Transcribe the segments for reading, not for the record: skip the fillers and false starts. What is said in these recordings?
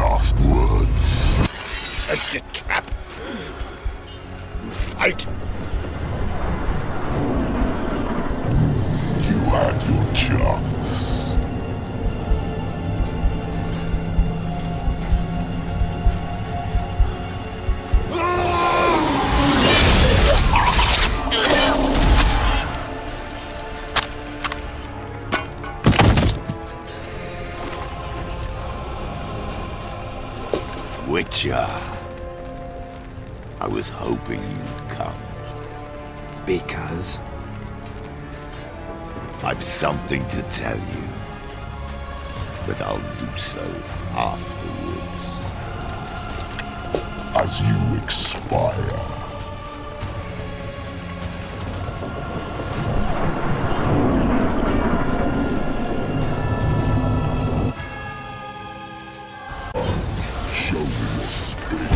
last words? Set the trap. Fight. You had your chance. Witcher. I was hoping you'd come. Because? I've something to tell you. But I'll do so afterwards. As you expire. Show me your spirit.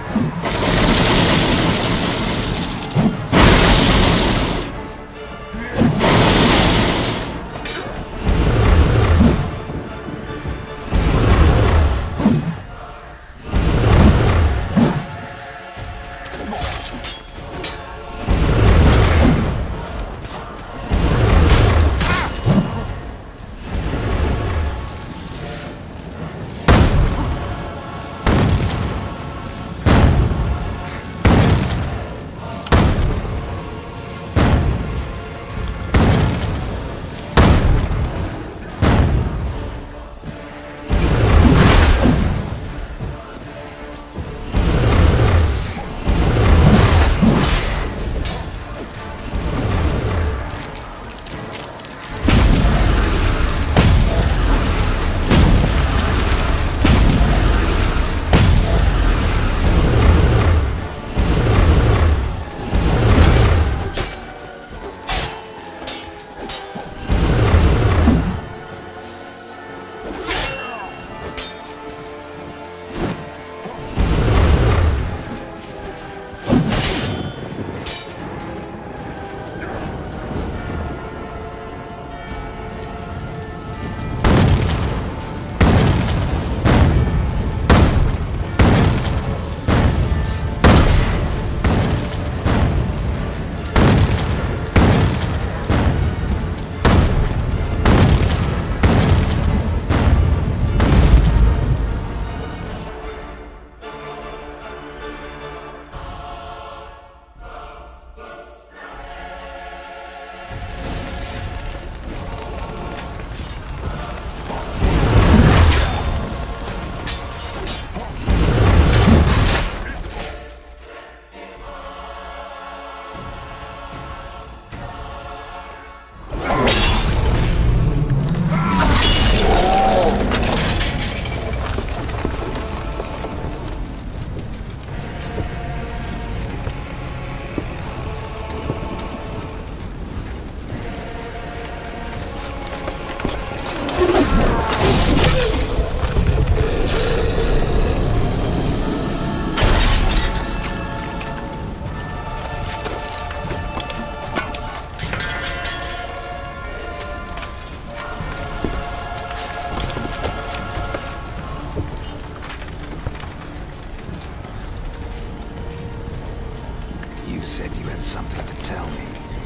You said you had something to tell me.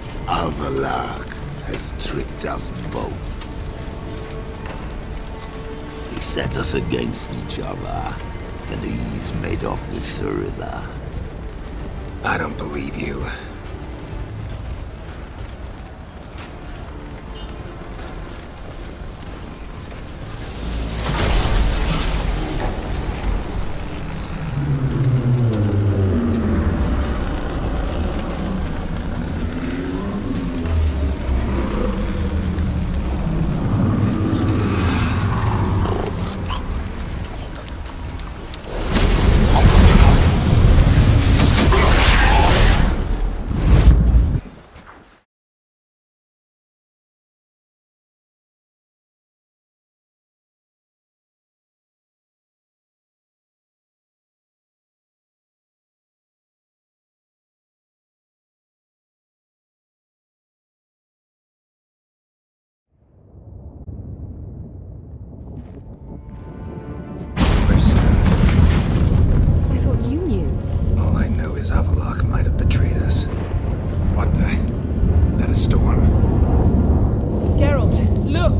Avallac'h has tricked us both. He set us against each other, and he's made off with Cirilla. I don't believe you. I thought you knew. All I know is Avallac'h might have betrayed us. What the? That a storm? Geralt, look!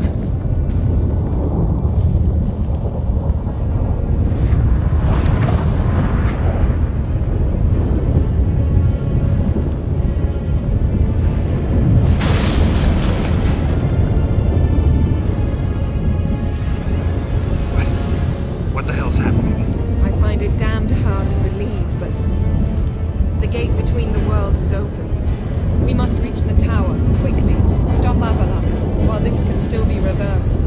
What the hell's happening? I find it damned hard to believe, but the gate between the worlds is open. We must reach the tower, quickly. Stop Avallac'h, while this can still be reversed.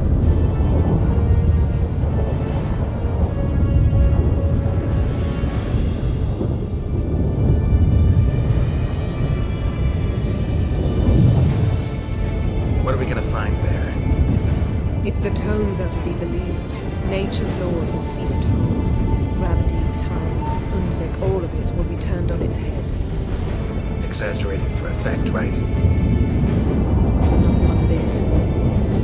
What are we gonna find there? If the tomes are to be believed, nature's laws will cease to hold. Gravity, time, Undvik like all of it will be turned on its head. Exaggerating for effect, right? Not one bit.